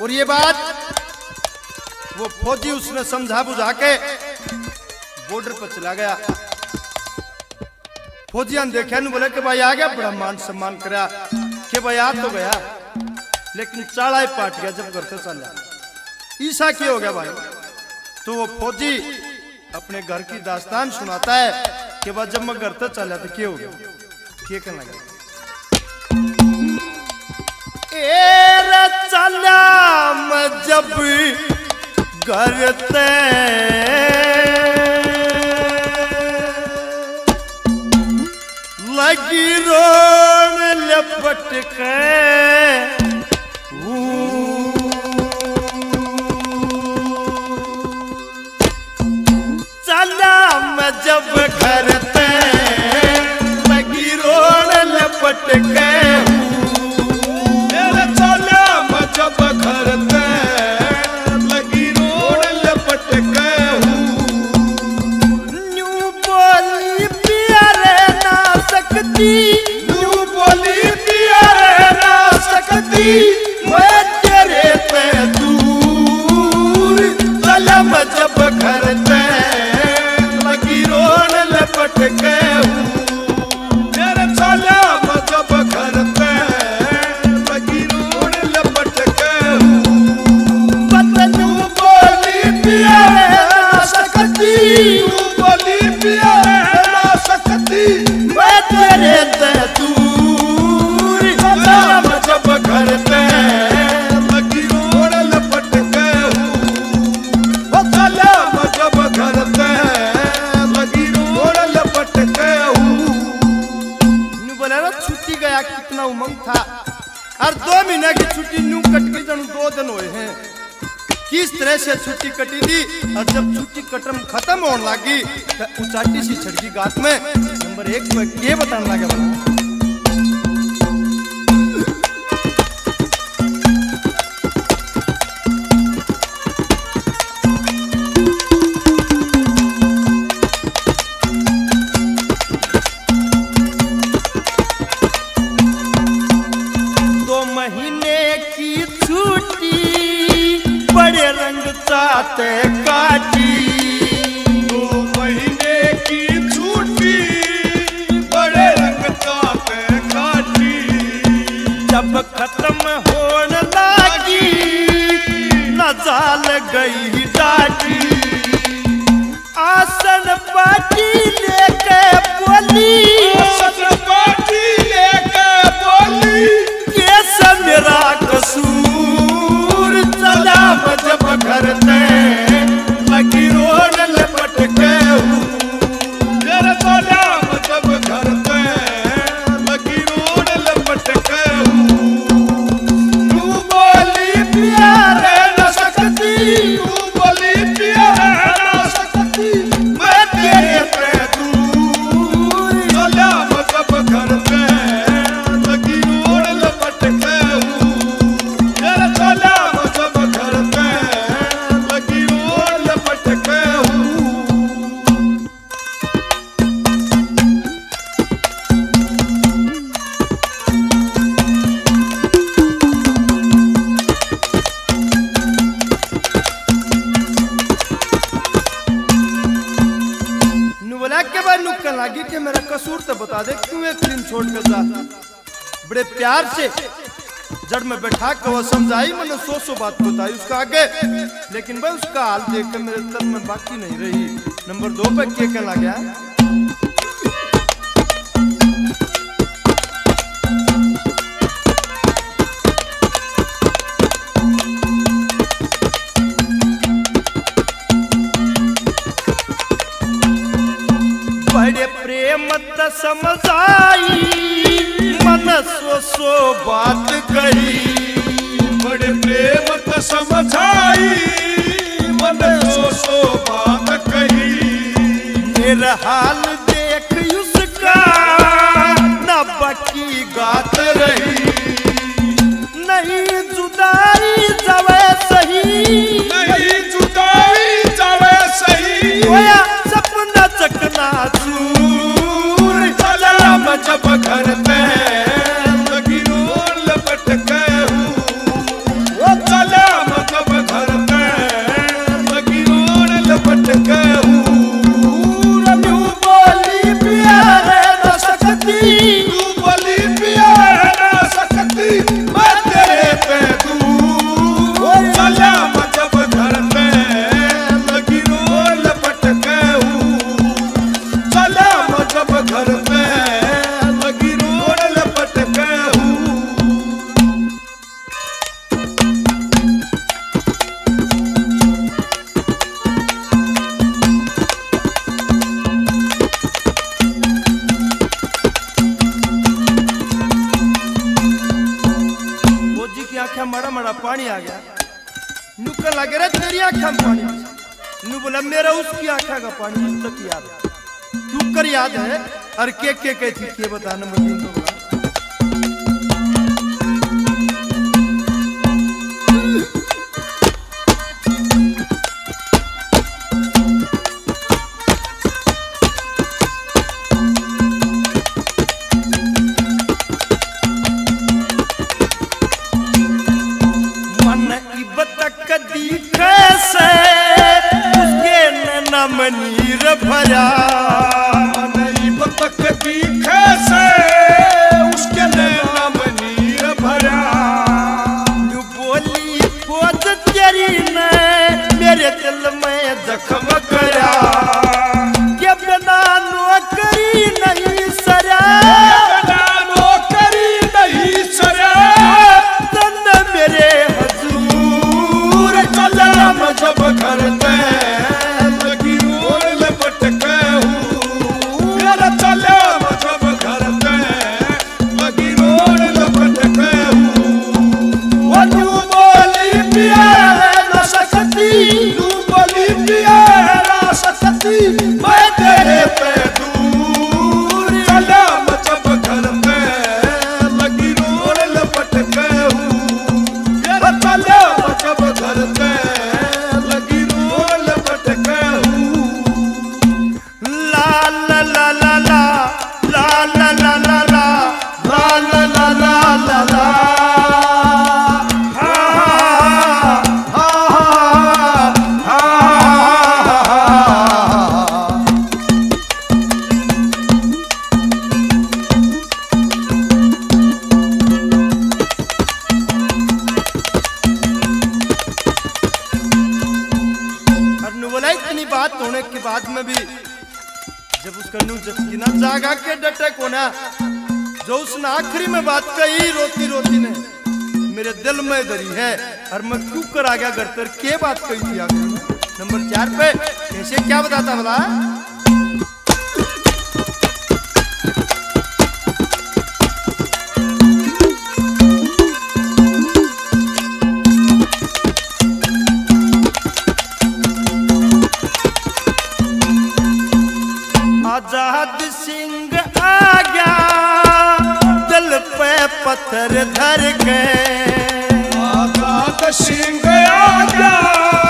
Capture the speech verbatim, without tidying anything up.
और ये बात वो फौजी उसने समझा बुझा के बॉर्डर पर चला गया। फौजियां ने देखा बोले कि भाई आ गया, बड़ा मान सम्मान करा कि भाई आ तो गया, लेकिन चाड़ा ही पाट गया जब घर से चला। ईसा क्या हो गया भाई? तो वो फौजी अपने घर की दास्तान सुनाता है कि भाई जब मैं घर से चला तो क्या हो गया, क्या करना गया। ए चला मैं जब घर ते लगी रोन लपट के, चला मैं जब घर ते लगी रोन लपट के, चला मैं जब घर ते लगी रोन लपट के, न्यू बोली प्यारे ना सकती, न्यू बोली प्यारे ना सकती, मैं तेरे पे दूर, चला मैं जब घर ते लगी रोन लपट के, मेरे चला मैं जब घर ते लगी रोन लपट के, बतनू बोली प्यारे ना सकती, न्यू बोली प्यारे ना सकती, मैं तेरे पे दूर, चला मैं जब घर ते लगी रोन लपट के, चला मैं जब घर ते लगी रोन लपट के। न्यू बोला ना छुट्टी गया कितना उमंग था, और दो महीने की छुट्टी न्यू कट गई, जन दो दिन हुए हैं। किस तरह से छुट्टी कटी थी, और जब छुट्टी कटम खत्म होने लगी तो उचाटी सी छड़की गात में नंबर एक में ये बताने लगा बना। दो महीने की छुट्टी बड़े रंग चाहते काटी, दो महीने की छुट्टी बड़े रंग चाहते काटी, जब खत्म होने लगी न जाल गई डाटी, आसन पाटी लेके बोली, आसन पाटी लेके बोली, कैसा मेरा कसूर, चला मैं जब घर ते लगी रोन लपट के, मेरे चला मैं जब घर ते लगी रोन लपट के, तू बोली प्यारे न सकती, तू बोली प्यारे ना सकती, मैं तेरे पे दूर, चला मैं जब घर ते लगी रोन लपट के, मेरे चला मैं जब घर ते लगी रोन लपट के। नु बोला के बाद नुक्कन लगी कि मेरा कसूर तो बता दे, क्यों एक दिन छोड़ कर जा। बड़े प्यार से जड़ में बैठा के वो समझाई, मैंने सौ सौ बात बताई उसका आगे, लेकिन भाई उसका हाल देख के मेरे तन में बाकी नहीं रही। नंबर दो पे क्या कहना गया, बड़े प्रेम त समझाई, मन सो सो बात कही, बड़े प्रेम त समझाई, मन सो सो बात कही, मेरा हाल देख उसका न बाकी गात रही, नहीं जुदाई जावे सही, नहीं जुदाई जावे सही, होया सपना चकना चूर, चला मैं जब घर ते लगी रोन लपट के, वो चला फौजी की आंखें मड़ा मड़ा पानी आ गया। नू कह लगे रे तेरी आंखें में पानी, नू बोला मेरा उसकी आंखें का पानी अब तक याद है। तू कर याद है और के के के थी के बताना मदीन तो बड़ा। नीर भरा नहीं बतक दिखे से उसके नैना में नीर भरा। यू बोली खोज तेरी ने मेरे दिल में जख्म करा के बिना नौकरी नहीं सरा, बिना नौकरी नहीं सरा। तन मेरे हजूर कलम जब घर पे मैं तेरे पे दूर कलम जब घर पे लगी रोड लपट के हूँ। कलम जब घर पे लगी रोड लपट के हूँ। ला ला ला ला ला ला ला ला ला ला ला ला ला ला ला बात होने के बाद में भी जब उसका नू जस्किना जागा के डटे को ना, जो उसने आखिरी में बात कही रोती रोती ने मेरे दिल में दरी है और मैं क्यों कर आ गया घर पर के बात कही थी आखिर में। नंबर चार पे कैसे क्या बताता बता। आजाद सिंह आ गया दिल पे पत्थर धर के, आजाद सिंह आ गया